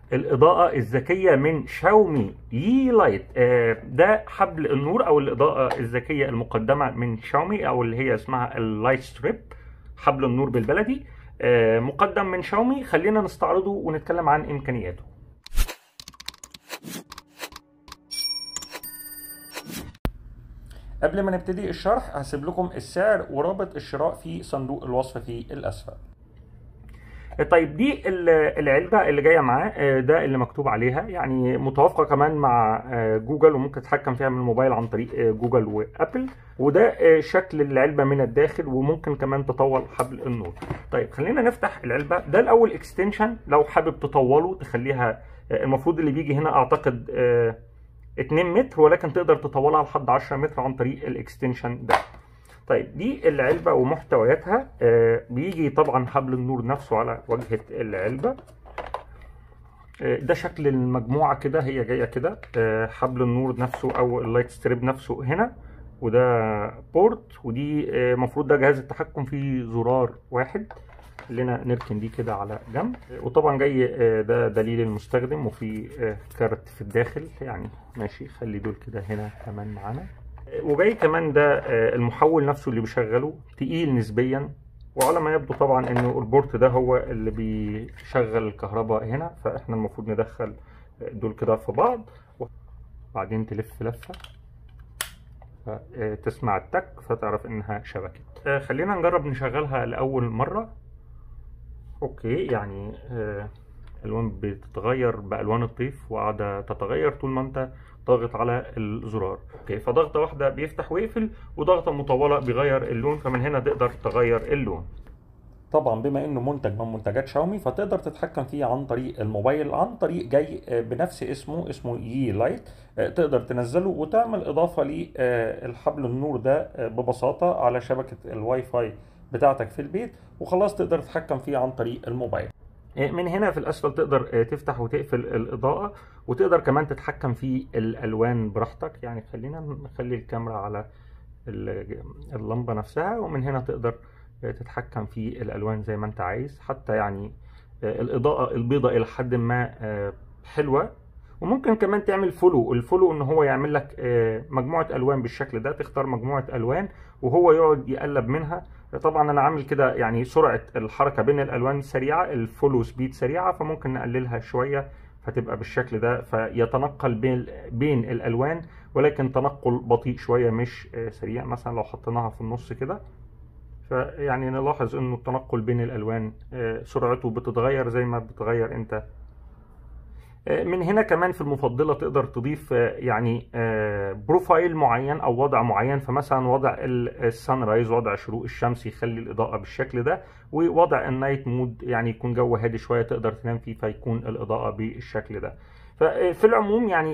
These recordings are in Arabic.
الإضاءة الذكية من شاومي يي لايت. ده حبل النور أو الإضاءة الذكية المقدمة من شاومي، أو اللي هي اسمها اللايت ستريب، حبل النور بالبلدي، مقدم من شاومي. خلينا نستعرضه ونتكلم عن إمكانياته. قبل ما نبتدي الشرح هسيب لكم السعر ورابط الشراء في صندوق الوصف في الأسفل. طيب دي العلبة اللي جاية معاه، ده اللي مكتوب عليها، يعني متوافقة كمان مع جوجل، وممكن تتحكم فيها من الموبايل عن طريق جوجل وأبل. وده شكل العلبة من الداخل، وممكن كمان تطول حبل النور. طيب خلينا نفتح العلبة. ده الأول اكستنشن، لو حابب تطوله تخليها، المفروض اللي بيجي هنا أعتقد 2 متر، ولكن تقدر تطولها لحد 10 متر عن طريق الاكستنشن ده. طيب دي العلبة ومحتوياتها. بيجي طبعا حبل النور نفسه على واجهة العلبة. ده شكل المجموعة كده، هي جاية كده. حبل النور نفسه او اللايت ستريب نفسه هنا، وده بورت، ودي المفروض ده جهاز التحكم فيه زرار واحد. خلينا نركن دي كده على جنب. وطبعا جاي ده دليل المستخدم، وفي كارت في الداخل يعني. ماشي، خلي دول كده هنا كمان معانا. وجاي كمان ده المحول نفسه اللي بيشغله، تقيل نسبيا، وعلى ما يبدو طبعا انه البورت ده هو اللي بيشغل الكهرباء هنا. فاحنا المفروض ندخل دول كده في بعض، وبعدين تلف لفه تسمع التك فتعرف انها شبكت. خلينا نجرب نشغلها لاول مره. اوكي، يعني الالوان بتتغير بالوان الطيف، وقاعده تتغير طول ما انت ضاغط على الزرار. اوكي، فضغطه واحده بيفتح ويقفل، وضغطه مطوله بيغير اللون. فمن هنا تقدر تغير اللون. طبعا بما انه منتج من منتجات شاومي، فتقدر تتحكم فيه عن طريق الموبايل، عن طريق جاي بنفس اسمه يي لايت. تقدر تنزله وتعمل اضافه للحبل النور ده ببساطه على شبكه الواي فاي بتاعتك في البيت، وخلاص تقدر تتحكم فيه عن طريق الموبايل. من هنا في الأسفل تقدر تفتح وتقفل الإضاءة، وتقدر كمان تتحكم في الألوان براحتك. يعني خلينا نخلي الكاميرا على اللمبة نفسها، ومن هنا تقدر تتحكم في الألوان زي ما أنت عايز. حتى يعني الإضاءة البيضاء إلى حد ما حلوة. وممكن كمان تعمل الفولو ان هو يعمل لك مجموعة الوان بالشكل ده. تختار مجموعة الوان وهو يقعد يقلب منها. طبعا انا عامل كده يعني سرعة الحركة بين الالوان سريعة، الفولو سبيد سريعة، فممكن نقللها شوية فتبقى بالشكل ده. فيتنقل بين الالوان، ولكن تنقل بطيء شوية مش سريع. مثلا لو حطيناها في النص كده، فيعني نلاحظ انه التنقل بين الالوان سرعته بتتغير زي ما بتغير انت. من هنا كمان في المفضلة تقدر تضيف يعني بروفايل معين او وضع معين. فمثلا وضع السان رايز، وضع شروق الشمس، يخلي الاضاءة بالشكل ده. ووضع النايت مود، يعني يكون جو هادي شوية تقدر تنام فيه، فيكون الاضاءة بالشكل ده. ففي العموم يعني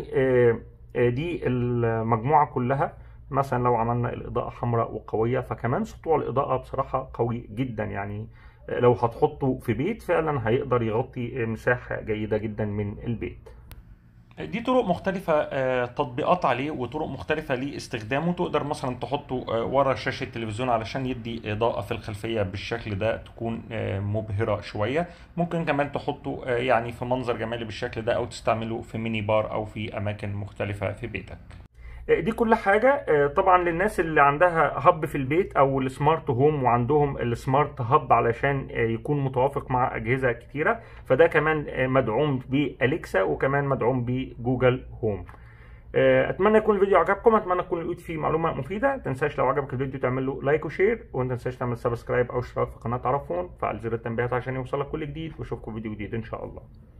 دي المجموعة كلها. مثلا لو عملنا الاضاءة حمراء وقوية، فكمان سطوع الاضاءة بصراحة قوي جدا. يعني لو هتحطه في بيت فعلا هيقدر يغطي مساحة جيدة جدا من البيت. دي طرق مختلفة تطبيقات عليه، وطرق مختلفة لاستخدامه. تقدر مثلا تحطه ورا شاشة التلفزيون علشان يدي إضاءة في الخلفية بالشكل ده تكون مبهرة شوية. ممكن كمان تحطه يعني في منظر جمالي بالشكل ده، أو تستعمله في ميني بار أو في أماكن مختلفة في بيتك. دي كل حاجة طبعا للناس اللي عندها هب في البيت او السمارت هوم، وعندهم السمارت هب علشان يكون متوافق مع اجهزة كتيرة. فده كمان مدعوم بأليكسا، وكمان مدعوم بجوجل هوم. اتمنى يكون الفيديو عجبكم، اتمنى تكون لقيت فيه معلومة مفيدة. متنساش لو عجبك الفيديو تعمل له لايك وشير، وما تنساش تعمل سبسكرايب او اشتراك في قناة عرفون. فعل زر التنبيهات عشان يوصلك كل جديد، واشوفكم فيديو جديد ان شاء الله.